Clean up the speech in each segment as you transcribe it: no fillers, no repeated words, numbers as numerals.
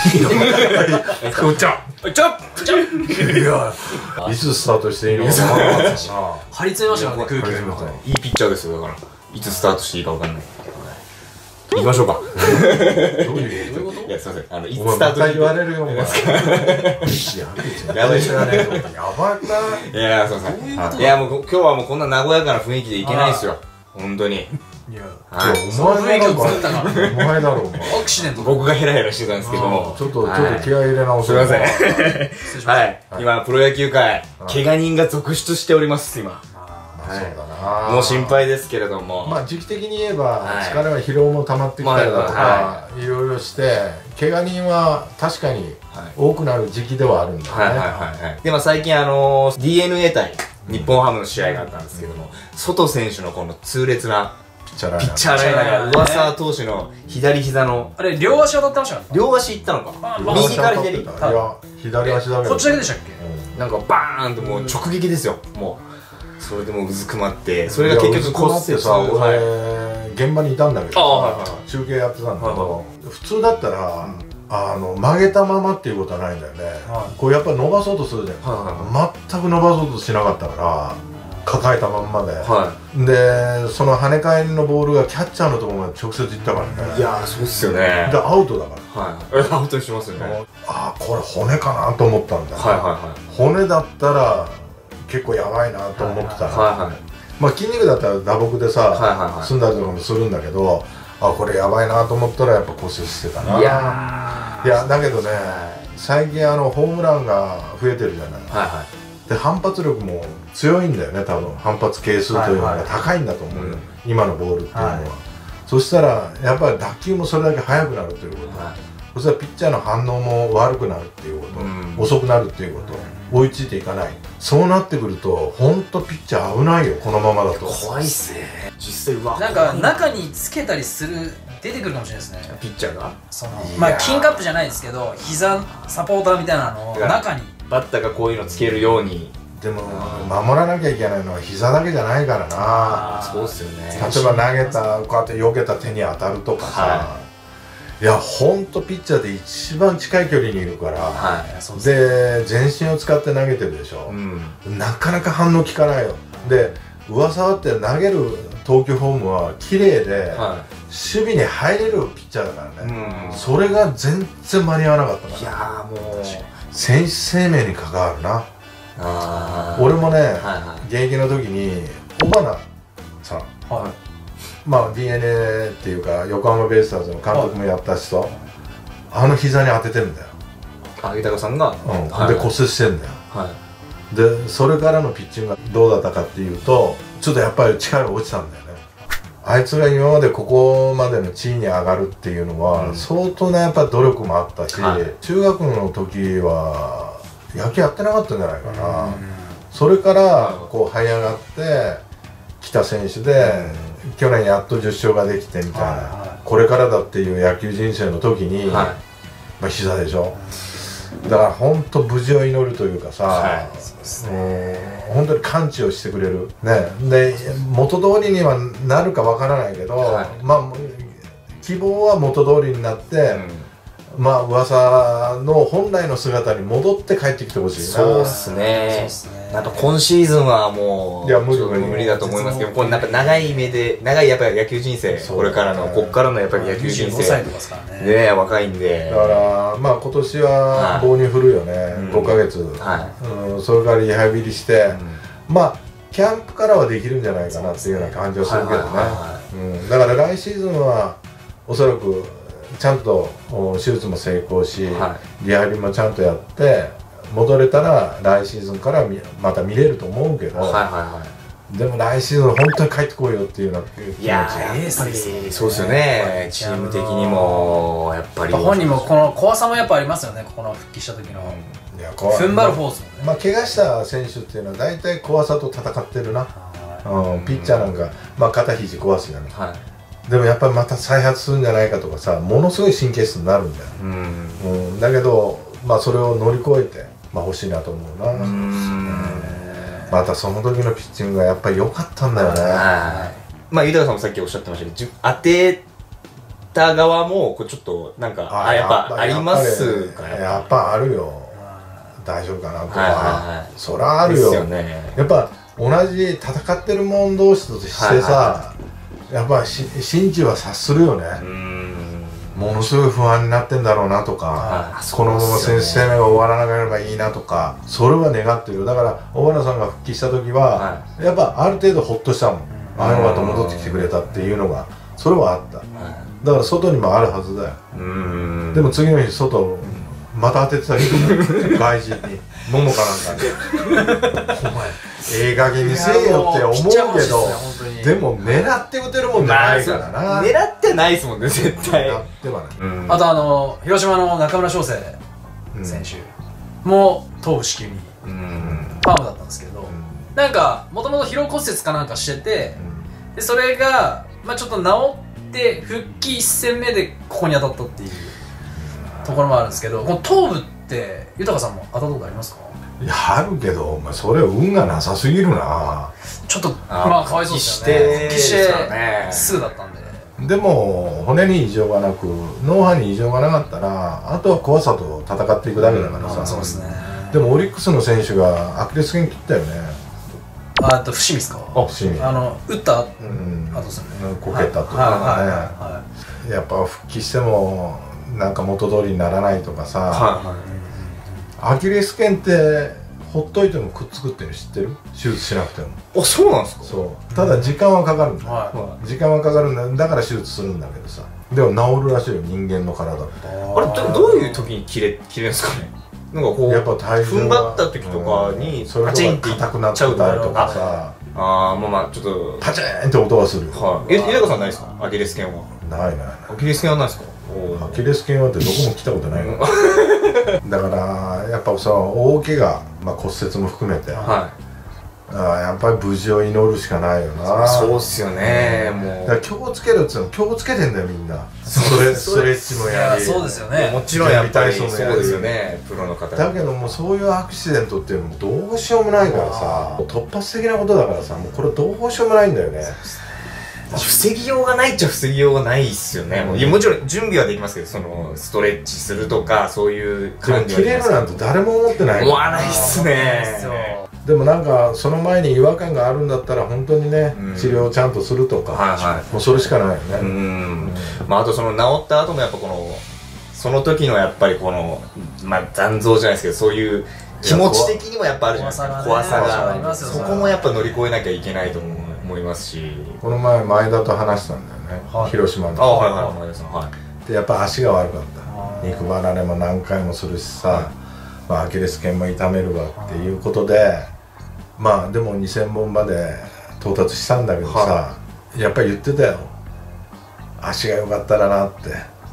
うちゃいや、いつスタートしていいのか分からなかったしな。 張り詰めましたからね、空気が。 いいピッチャーですよ。だからいつスタートしていいか分かんない。行きましょうか。 どういうこと？ いや、すいません。いお前つスタートまた言われるよ、お前。やばい知らないと思った。やばくない？ いや、すいません。いや、もう今日はもうこんな和やかな雰囲気でいけないですよ。本当に。 いや、 お前だろ、お前だろ、お前。 アクシデント。 僕がヘラヘラしてたんですけども。 ちょっと気合い入れ直すいません。はい。今、プロ野球界、怪我人が続出しております、今。 そうだな。 もう心配ですけれども。 まあ時期的に言えば疲れは疲労も溜まってきたりだとかいろいろして怪我人は確かに多くなる時期ではあるんだよね。 でも最近DNA 対日本ハムの試合があったんですけども、ソト選手のこの痛烈なピッチャーライナーが上沢投手の左膝のあれ両足当たってましたか？ 両足いったのか、右から左。いや左足だけ。 こっちだけでしたっけ？ なんかバーンともう直撃ですよ。もうそれでもうずくまって、それが結局骨折。さ、俺現場にいたんだけど中継やってたんだけど、普通だったら曲げたままっていうことはないんだよね。こうやっぱり伸ばそうとするじゃん。全く伸ばそうとしなかったから抱えたまんまで、でその跳ね返りのボールがキャッチャーのところまで直接行ったからね。 いやー、そうっすよね。 でアウトだから。 アウトにしますよね。 ああ、これ骨かなと思ったんだよ。骨だったら結構やばいなと思ってたら、まあ筋肉だったら打撲でさ済んだりとかもするんだけど、あ、これやばいなと思ったらやっぱ骨折してたな。いやだけどね、最近ホームランが増えてるじゃない。で反発力も強いんだよね、多分反発係数というのが高いんだと思うよ、今のボールっていうのは。そしたらやっぱり打球もそれだけ速くなるということ、そしたらピッチャーの反応も悪くなるっていうこと、遅くなるっていうこと、追いついていかない。そうなってくると本当ピッチャー危ないよ、このままだと。 怖いっすね、実際。 なんか中につけたりする、出てくるかもしれないですね、 ピッチャーが。 まあキンカップじゃないですけど、膝サポーターみたいなのを中にバッターがこういうのつけるように。 でも守らなきゃいけないのは膝だけじゃないからな。 そうっすよね。 例えば投げた、こうやって避けた手に当たるとかさ、いやほんとピッチャーで一番近い距離にいるから、で全身を使って投げてるでしょ、なかなか反応効かないよ。で上沢って投げる投球フォームは綺麗で、守備に入れるピッチャーだからね、それが全然間に合わなかったから。 いやもう選手生命に関わるな。俺もね、現役の時に尾花さん、まあ DNA っていうか横浜ベイスターズの監督もやった人、膝に当ててるんだよ。 豊さんがで骨折してんだよ。でそれからのピッチングがどうだったかっていうと、ちょっとやっぱり力が落ちたんだよね。あいつが今までここまでの地位に上がるっていうのは相当なやっぱ努力もあったし、中学の時は野球やってなかったんじゃないかな。それからこう這い上がってきた選手で、去年やっと10勝ができてみたいな、これからだっていう野球人生の時に、まあ膝でしょ。だから本当無事を祈るというかさ、本当に完治をしてくれるね。で元通りにはなるかわからないけど、まあ希望は元通りになって、まあ噂の本来の姿に戻って帰ってきてほしいな。 そうっすね。あと今シーズンはもう無理だと思いますけど、これなんか長い目で、長いやっぱり野球人生、これからのこっからのやっぱり野球人生ね、若いんで。 だからまあ今年は棒に振るよね、5ヶ月。それからリハビリして、まあキャンプからはできるんじゃないかなっていうような感じはするけどね。だから来シーズンはおそらくちゃんと手術も成功し、リハビリもちゃんとやって戻れたら来シーズンからまた見れると思うけど、でも来シーズン本当に帰ってこいよっていうような気持ち。 いややっぱりそうですよね。チーム的にもやっぱり本人もこの怖さもやっぱありますよね。ここの復帰した時の踏ん張るフォースもね。 まあ怪我した選手っていうのは大体怖さと戦ってるな。ピッチャーなんかまあ肩肘壊すじゃない。でもやっぱりまた再発するんじゃないかとかさ、ものすごい神経質になるんだよ。だけどまあそれを乗り越えて欲しいなと思うな。またその時のピッチングがやっぱり良かったんだよね。 まあ豊さんもさっきおっしゃってましたけど、当てた側もこうちょっとなんかやっぱありますか？ やっぱあるよ。大丈夫かなとか、そりゃあるよ。やっぱ同じ戦ってる者同士としてさ、やっぱ心地は察するよね。ものすごい不安になってんだろうなとか、このまま先生が終わらなければいいなとか、それは願ってる。だから小原さんが復帰した時は、やっぱある程度ほっとしたもん。あの方戻ってきてくれたっていうのが、それはあった。だから外にもあるはずだよ。でも次の日外また当ててたけど、外人に桃かなんかにお前ええ加減にせえよって思うけど、でも狙って打てるもんじゃないからな。 狙ってないですもんね、絶対。 狙ってはない。 あと広島の中村翔成選手も頭部子宮にパームだったんですけど、なんかもともと疲労骨折かなんかしてて、でそれがちょっと治って復帰1戦目でここに当たったっていうところもあるんですけど、この頭部って豊さんも当たったことありますか？ いや、あるけど、それは運がなさすぎるな。 ちょっとかわいそうですよね。復帰してすぐだったんで。 でも骨に異常がなく脳波に異常がなかったら、あとは怖さと戦っていくだけだからさ。 そうですね。 でもオリックスの選手がアキレス腱切ったよね。 伏見ですか？ 伏見。 打った後ですよね。 こけたとかね。やっぱ復帰してもなんか元通りにならないとかさ。アキレス腱ってほっといてもくっつくっていうの知ってる？手術しなくても。 あ、そうなんですか？ そう。ただ時間はかかるんだよ。時間はかかるんだよ。だから手術するんだけどさ。でも治るらしいよ、人間の体って。 あれどういう時に切れるんですかね？なんかこうやっぱ体重踏ん張った時とかにパチンって硬くなっちゃうとかさ。 ちょっとパチーンって音がする。 豊さんないですか？アキレス腱は。 ない。 アキレス腱はないですか？ アキレス腱はってどこも来たことないの。だからやっぱ大怪我、骨折も含めて、やっぱり無事を祈るしかないよな。 そうっすよね。もうだから気をつけるっつうの、気をつけてんだよみんな。ストレッチもやり、 そうですよね。 もちろんやっぱりそうですよね、プロの方。 だけどもうそういうアクシデントっていうのもどうしようもないからさ、突発的なことだからさ、もうこれどうしようもないんだよね。 防ぎようがないっちゃ防ぎようがないっすよね。もちろん準備はできますけど、ストレッチするとかそういう感じは。切れるなんて誰も思ってない。 思わないっすね。 でもなんかその前に違和感があるんだったら本当にね、治療をちゃんとするとか、もうそれしかないよね。 あと治った後もやっぱその時のやっぱり残像じゃないですけど、そういう気持ち的にもやっぱあるじゃないですか。怖さが。そこもやっぱ乗り越えなきゃいけないと思いますし。 この前前田と話したんだよね、広島の。でやっぱ足が悪かった。肉離れも何回もするしさ、アキレス腱も痛めるわっていうことで、でも2000本まで到達したんだけどさ、やっぱり言ってたよ、足が良かったらなって。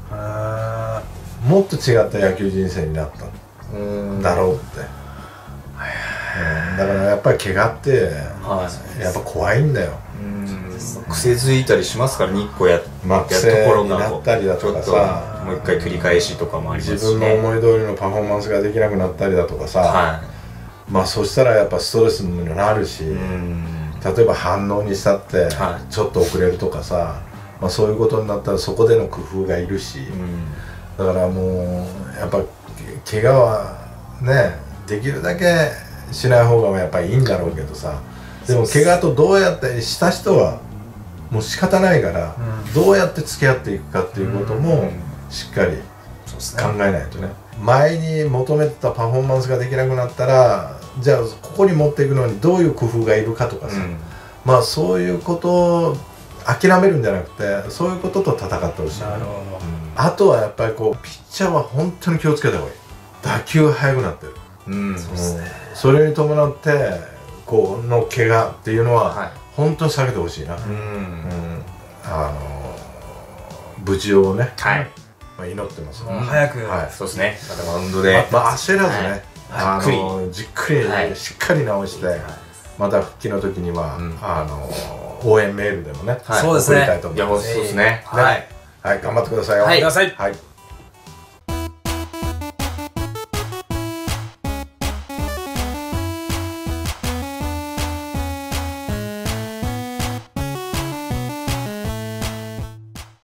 もっと違った野球人生になっただろうって。だからやっぱり怪我ってやっぱ怖いんだよ。 癖づいたりしますから、日光やったところがなったりだとかさ、 もう一回繰り返しとかもありますし、 自分の思い通りのパフォーマンスができなくなったりだとかさ、そしたらやっぱストレスにもなるし、例えば反応にしたってちょっと遅れるとかさ、そういうことになったらそこでの工夫がいるし、だからもうやっぱ怪我はね、できるだけしない方がやっぱりいいんだろうけどさ、でも怪我とどうやってした人はもう仕方ないから、どうやって付き合っていくかっていうこともしっかり考えないとね。前に求めてたパフォーマンスができなくなったら、じゃあここに持っていくのにどういう工夫がいるかとかさ、そういうことを諦めるんじゃなくて、そういうことと戦ってほしい。あとはやっぱりピッチャーは本当に気をつけた方がいい。打球が速くなってる。それに伴っての怪我っていうのは本当に避けてほしいな。無事をね、祈ってます。 早く。 そうですね。マウンドで焦らずね、じっくりしっかり直して、また復帰の時には応援メールでもね送りたいと思います。 そうですね。 はい、頑張ってくださいよ。 はい。 はい。